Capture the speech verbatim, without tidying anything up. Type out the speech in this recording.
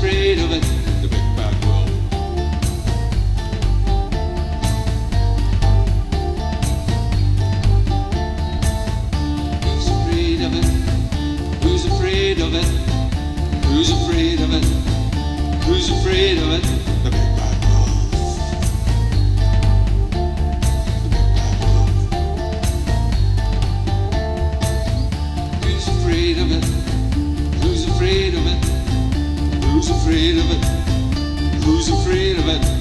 afraid of it? The big bad wolf. Who's afraid of it? Who's afraid of it? Who's afraid of it? Who's afraid of it? The big bad wolf. The big bad wolf. Who's afraid of it? Who's afraid of it? Who's afraid of it? Who's afraid of it?